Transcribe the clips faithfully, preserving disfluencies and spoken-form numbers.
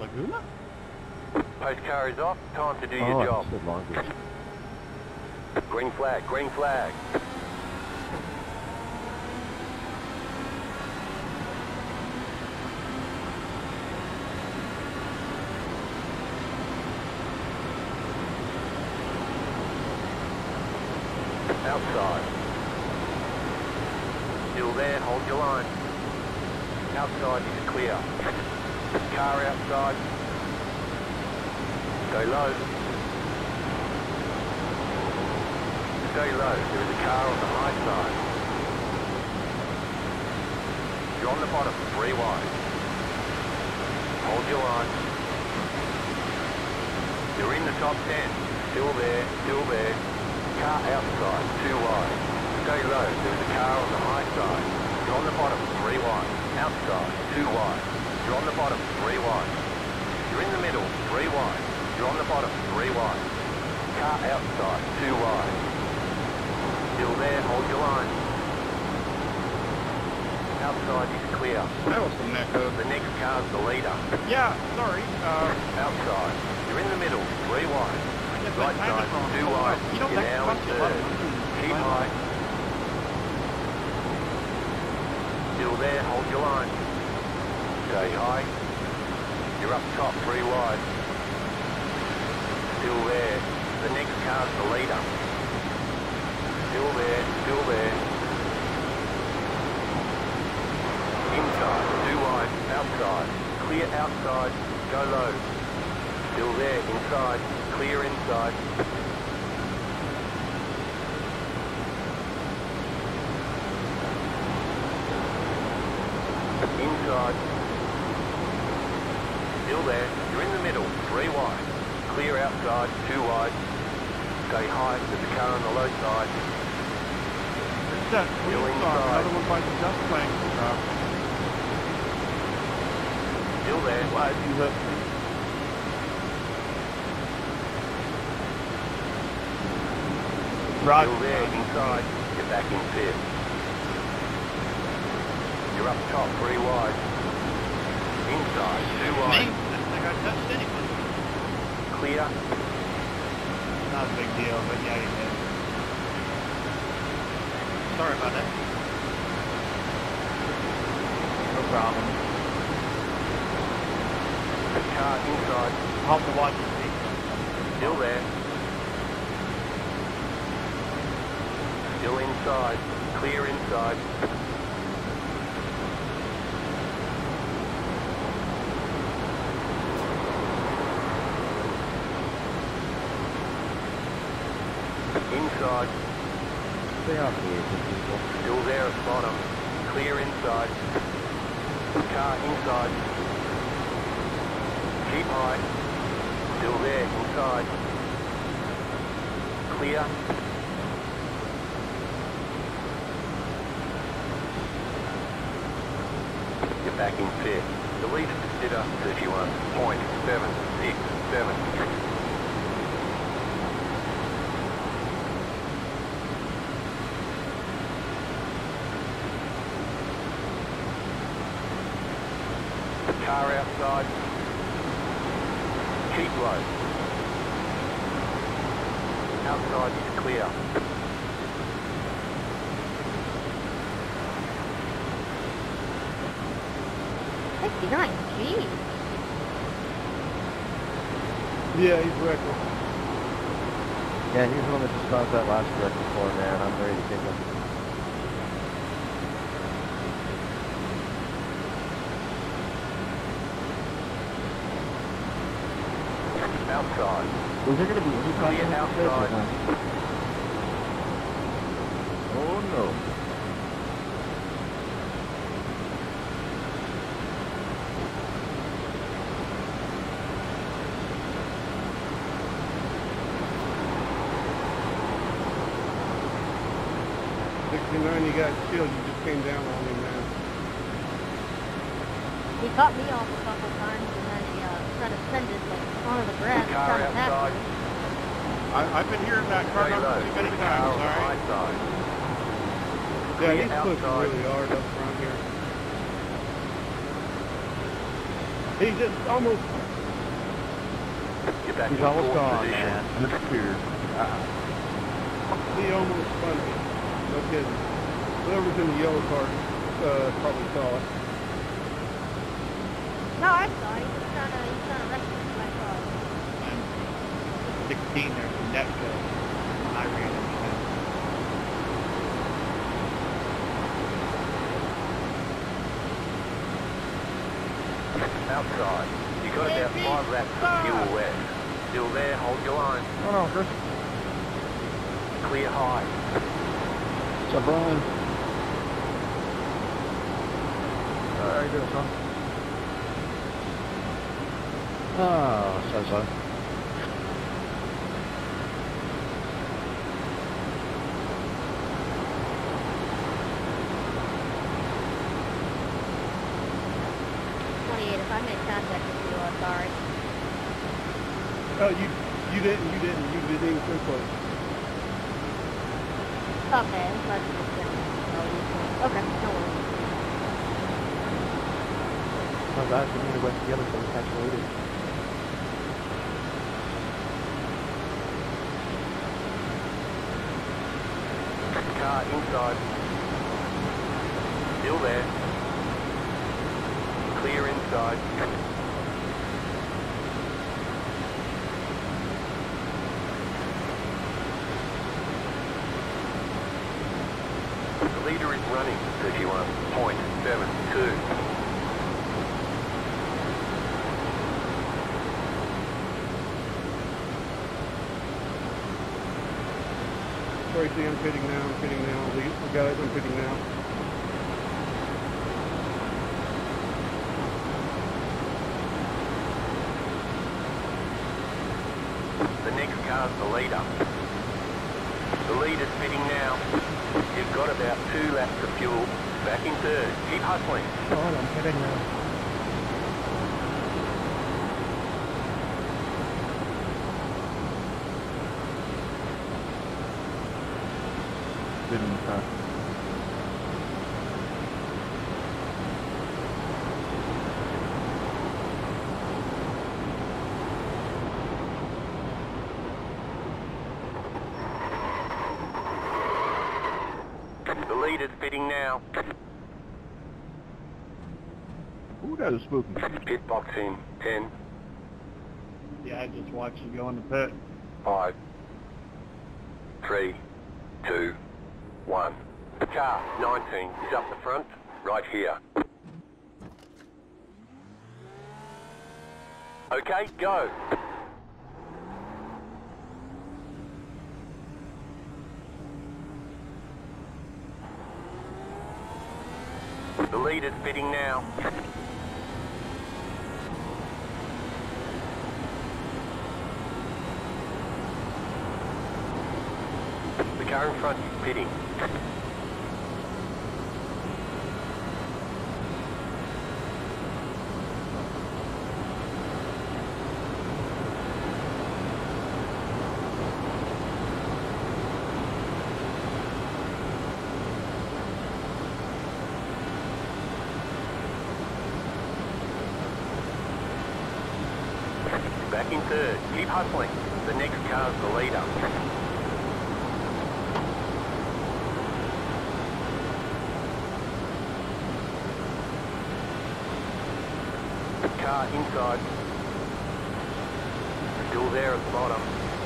Laguna? Post car is off. Time to do oh, your job. Long Beach. Green flag, green flag. Outside. Still there, hold your line. Outside is clear. Car outside. Go low. Stay low. There is a car on the high side. You're on the bottom, three wide. Hold your line. You're in the top ten. Still there, still there. Car outside, two wide. Stay low. There is a car on the high side. You're on the bottom, three wide. Outside, two wide. You're on the bottom, three wide. You're in the middle, three wide. You're on the bottom, three wide. Car outside, two wide. Still there, hold your line. Outside is clear. That was some neck up. The next car's the leader. Yeah, sorry. Uh, outside. You're in the middle, three wide. Right side, two oh, wide. You don't You're now in third. Keep high. Still there, hold your line. Stay high. You're up top, three wide. Still there. The next car's the leader. Still there, still there. Inside, two wide, outside. Clear outside, go low. Still there, inside, clear inside. Inside. Still there, you're in the middle, three wide. Clear outside, two wide. Stay high, there's a car on the low side. It's that Still inside. Another one by the dust plank. Uh, Still there. why did you let me? Right. Still there, inside. Get back in fifth. You're up top, three wide. Inside, two Me? wide. I don't think I touched anything. Clear. Not a big deal, but yeah, you did. Sorry about that. No problem. Car inside. I'll have to watch the seat. Still there. Still inside. Clear inside. Inside. Stay off the exit, people. Still there at bottom. Clear inside. Car inside. Keep high. Still there, inside. Clear. You're back in fifth. The leader consider thirty-one point seven six seven. Car outside. Keep low. Outside is clear. fifty-nine, geez. Yeah, he's reckless. Yeah, he's the one that just caused that last wreck before, man. I'm ready to kick him. Outside. Was there going to be any Clear outside. Oh no. sixty-nine, you got killed. You just came down on him now. He caught me off a couple times and then he uh, tried to send it like onto the grass. Car trying to pass outside. me. I, I've been hearing that car Stay number low. too There's many a car times, on the alright? high side. Yeah, Clear he's pushing outside. really hard up front here. He's just almost You're back He's in almost fourth gone, position. man. Disappeared. Uh-uh. He almost spun me. No kidding. Whoever's in the yellow car uh, probably saw it. No, I saw it. He was trying to, he was trying to rescue me. I saw it. sixteen, there's a net go. I ran it. Outside. You got about five laps of fuel left. Still there, hold your line. Oh no, Chris. Clear high. What's up, Brian? How you doing, son? Oh, so so. twenty-eight, if I made contact with you, I'm sorry. Oh, you you didn't, you didn't, you didn't even come close. Okay, I'm glad you just Okay, no worries. Oh, guys, we need to wait together so we catch the leader. Car inside. Still there. Clear inside. The leader is running thirty-one point seven two. Tracy, I'm pitting now, I'm pitting now. We, we got it, I'm pitting now. The next car's the leader. The leader's pitting now. You've got about two laps of fuel. Back in third. Keep hustling. Oh, I'm hitting now. Didn't, uh... The leader's pitting now. Ooh, that is spooky. Pit box in. ten, Yeah, I just watched you go in the pit. five, three, two, one. Car nineteen is up the front, right here. Okay, go. The leader's pitting now. The car in front is pitting. Back in third. Keep hustling. The next car's the leader. Car inside. Still there at the bottom.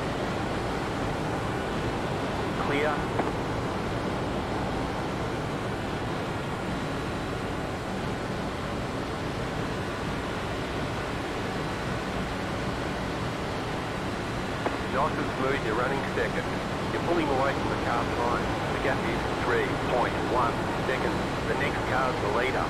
Clear. Nice and smooth, you're running second. You're pulling away from the car behind. The gap is three point one seconds. The next car's the leader.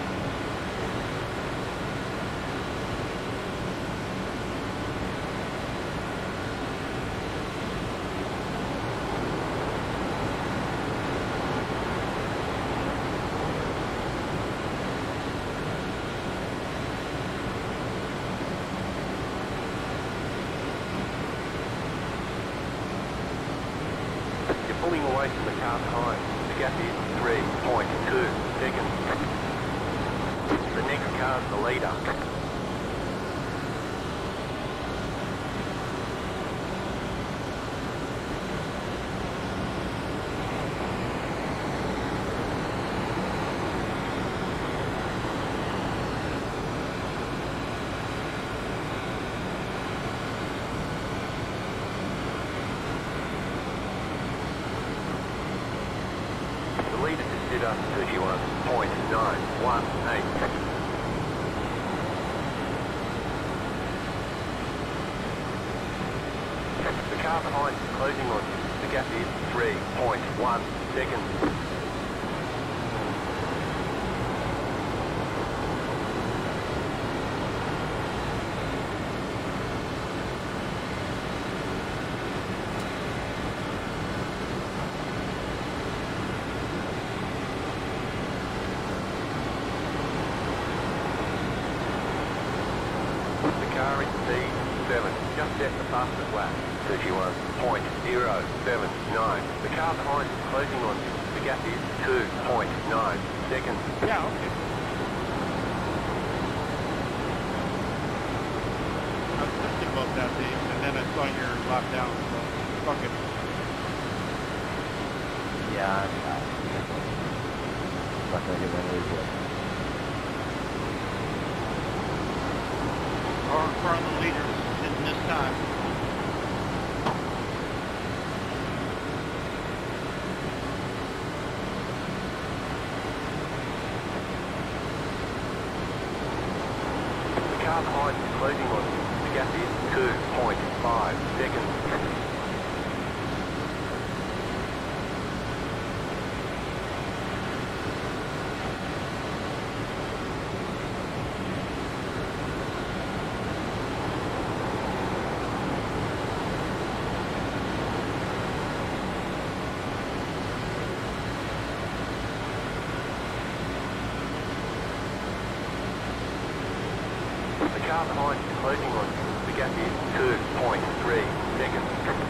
Pulling away from the car behind. The gap is three point two seconds. The next car's the leader. thirty-one point nine one eight. The car behind is closing on you. The gap is three point one seconds. Car in P seven, just set the fastest lap, thirty-one point zero seven nine. The car behind is closing on you. The gap is two point nine seconds. Yeah, okay. I was thinking about that, Dave, and then I saw your lap down, so fuck it. Yeah, I'm not. I'm not gonna get one of these yet. Or in front of the leaders in this time. The car behind is closing on you. The gap is two point five seconds. The car behind is closing on you. The gap is two point three seconds.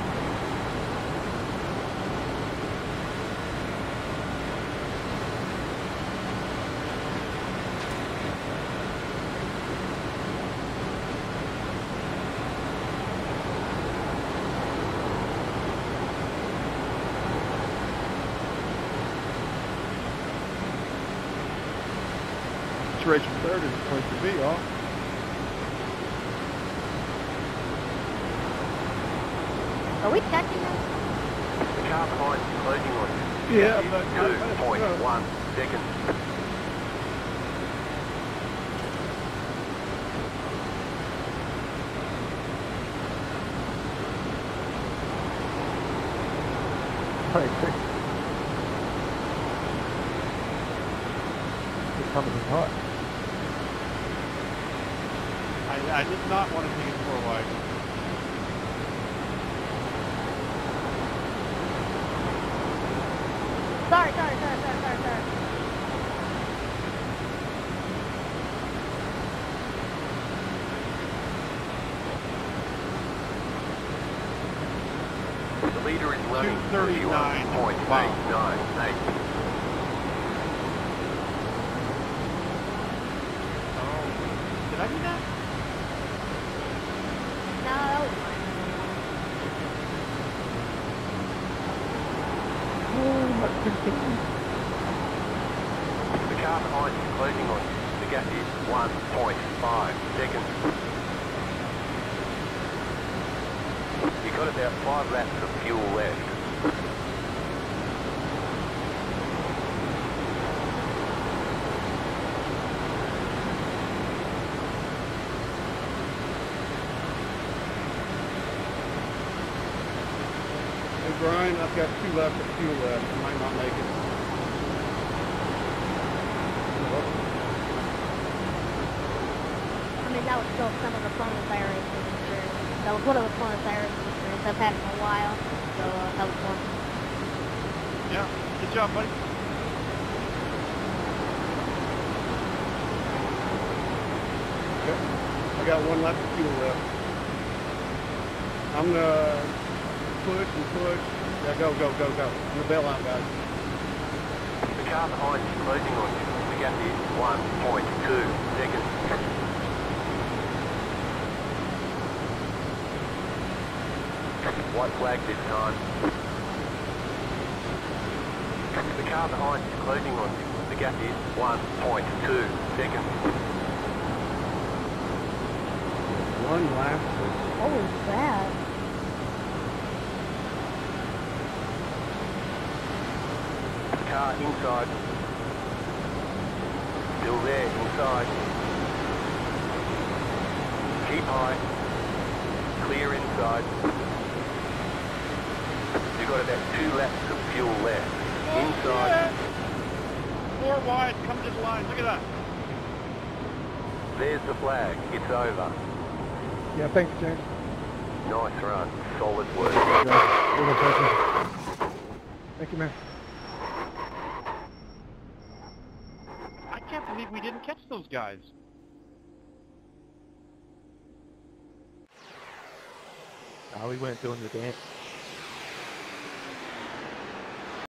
This race from third is the place to be, y'all. Are we catching them? The car behind is closing on you. Yeah, The but- gap is two point one seconds. It's coming in hot. I, I did not want to take it four wide. Sorry, sorry, sorry, sorry, sorry, sorry. The leader is running two thirty-nine point eight nine eight. Oh, did I do that? No, that was fine. The car behind is closing on you. The gap is one point five seconds. You've got about five laps of fuel left. Hey Brian, I've got two laps of fuel left. I might not make it. I mean, that was still some of the funnest iRacing experience. That was one of the funnest iRacing experiences I've had in a while. So uh, that was fun. Yeah, good job, buddy. Okay. I got one lap of fuel left. I'm gonna push and push. Yeah, go, go, go, go. I'm gonna bail out, guys. The car behind is closing on you. The gap is one point two seconds. White flag this time. The car behind is closing on you. The gap is one point two seconds. One lap. Holy crap. The car inside. Still there, inside. Keep high. Clear inside. You've got about two laps of fuel left. Inside. Four wide, come to the line, look at that. There's the flag. It's over. Yeah, thanks, James. Nice run. Solid work. Thank you, man. I can't believe we didn't catch those guys. Oh, we weren't doing the dance.